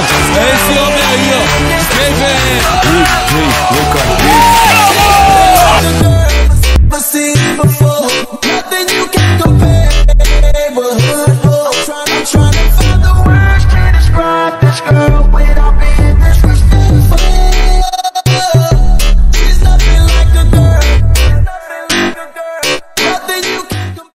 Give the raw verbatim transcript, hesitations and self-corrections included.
É esse homem aí, ó. Quem vem? Vem, vem, vem cá.